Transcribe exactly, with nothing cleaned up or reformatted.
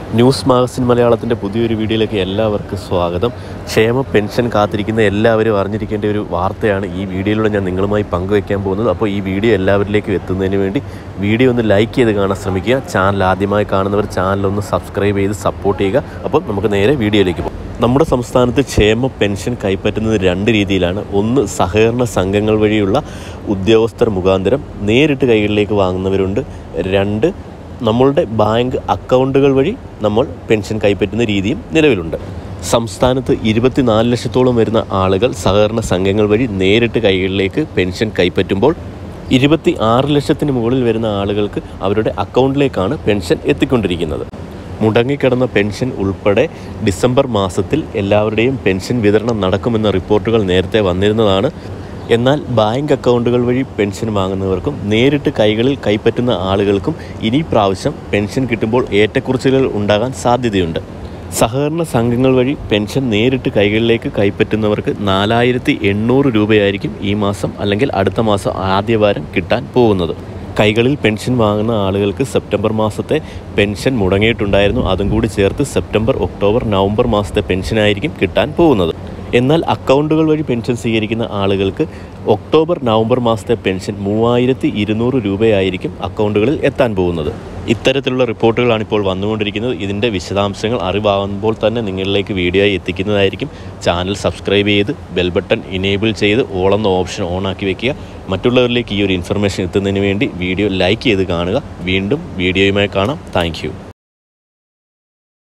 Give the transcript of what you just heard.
News magazine മലയാളത്തിൻ്റെ പുതിയൊരു വീഡിയോയിലേക്ക് എല്ലാവർക്കും സ്വാഗതം. ക്ഷേമ പെൻഷൻ കാത്തിരിക്കുന്ന എല്ലാവരും അറിഞ്ഞിരിക്കേണ്ട ഒരു വാർത്തയാണ് ഈ വീഡിയോയിലൂടെ ഞാൻ നിങ്ങളുമായി പങ്കുവയ്ക്കാൻ പോകുന്നത്. അപ്പോൾ ഈ വീഡിയോ എല്ലാവരിലേക്കും എത്തുന്നതിന് വേണ്ടി വീഡിയോ ഒന്ന് ലൈക്ക് ചെയ്ത് കാണാൻ ശ്രമിക്കുക. ചാനൽ ആദ്യമായി കാണുന്നവർ ചാനലൊന്ന് സബ്സ്ക്രൈബ് ചെയ്ത് സപ്പോർട്ട് ചെയ്യുക. അപ്പോൾ നമുക്ക് നേരെ വീഡിയോയിലേക്ക് പോകാം. നമ്മുടെ സംസ്ഥാനത്ത് ക്ഷേമ പെൻഷൻ കൈപ്പറ്റുന്നത് രണ്ട് രീതിയിലാണ്. ഒന്ന്, സഹകരണ സംഘങ്ങൾ വഴിയുള്ള ഉദ്യോഗസ്ഥർ മുഖാന്തരം നേരിട്ട് കൈകളിലേക്ക് വാങ്ങുന്നവരുണ്ട്. രണ്ട്, നമ്മളുടെ ബാങ്ക് അക്കൗണ്ടുകൾ വഴി നമ്മൾ പെൻഷൻ കൈപ്പറ്റുന്ന രീതിയും നിലവിലുണ്ട്. സംസ്ഥാനത്ത് ഇരുപത്തിനാല് ലക്ഷത്തോളം വരുന്ന ആളുകൾ സഹകരണ സംഘങ്ങൾ വഴി നേരിട്ട് കൈകളിലേക്ക് പെൻഷൻ കൈപ്പറ്റുമ്പോൾ ഇരുപത്തി ആറ് ലക്ഷത്തിന് മുകളിൽ വരുന്ന ആളുകൾക്ക് അവരുടെ അക്കൗണ്ടിലേക്കാണ് പെൻഷൻ എത്തിക്കൊണ്ടിരിക്കുന്നത്. മുടങ്ങിക്കിടന്ന പെൻഷൻ ഉൾപ്പെടെ ഡിസംബർ മാസത്തിൽ എല്ലാവരുടെയും പെൻഷൻ വിതരണം നടക്കുമെന്ന റിപ്പോർട്ടുകൾ നേരത്തെ വന്നിരുന്നതാണ്. എന്നാൽ ബാങ്ക് അക്കൗണ്ടുകൾ വഴി പെൻഷൻ വാങ്ങുന്നവർക്കും നേരിട്ട് കൈകളിൽ കൈപ്പറ്റുന്ന ആളുകൾക്കും ഇനി പ്രാവശ്യം പെൻഷൻ കിട്ടുമ്പോൾ ഏറ്റക്കുറച്ചിലുകൾ ഉണ്ടാകാൻ സാധ്യതയുണ്ട്. സഹകരണ സംഘങ്ങൾ വഴി പെൻഷൻ നേരിട്ട് കൈകളിലേക്ക് കൈപ്പറ്റുന്നവർക്ക് നാലായിരത്തി എണ്ണൂറ് രൂപയായിരിക്കും ഈ മാസം അല്ലെങ്കിൽ അടുത്ത മാസം ആദ്യവാരം കിട്ടാൻ പോകുന്നത്. കൈകളിൽ പെൻഷൻ വാങ്ങുന്ന ആളുകൾക്ക് സെപ്റ്റംബർ മാസത്തെ പെൻഷൻ മുടങ്ങിയിട്ടുണ്ടായിരുന്നു. അതും കൂടി ചേർത്ത് സെപ്റ്റംബർ, ഒക്ടോബർ, നവംബർ മാസത്തെ പെൻഷനായിരിക്കും കിട്ടാൻ പോകുന്നത്. എന്നാൽ അക്കൗണ്ടുകൾ വഴി പെൻഷൻ സ്വീകരിക്കുന്ന ആളുകൾക്ക് ഒക്ടോബർ, നവംബർ മാസത്തെ പെൻഷൻ മൂവായിരത്തി ഇരുന്നൂറ് രൂപയായിരിക്കും അക്കൗണ്ടുകളിൽ എത്താൻ പോകുന്നത്. ഇത്തരത്തിലുള്ള റിപ്പോർട്ടുകളാണ് ഇപ്പോൾ വന്നുകൊണ്ടിരിക്കുന്നത്. ഇതിൻ്റെ വിശദാംശങ്ങൾ അറിവാകുമ്പോൾ തന്നെ നിങ്ങളിലേക്ക് വീഡിയോ ആയി എത്തിക്കുന്നതായിരിക്കും. ചാനൽ സബ്സ്ക്രൈബ് ചെയ്ത് ബെൽ ബട്ടൺ ഇനേബിൾ ചെയ്ത് ഓൾ എന്ന ഓപ്ഷൻ ഓൺ ആക്കി വെക്കുക. മറ്റുള്ളവരിലേക്ക് ഈ ഒരു ഇൻഫർമേഷൻ എത്തുന്നതിന് വേണ്ടി വീഡിയോ ലൈക്ക് ചെയ്ത് കാണുക. വീണ്ടും വീഡിയോയുമായി കാണാം. താങ്ക്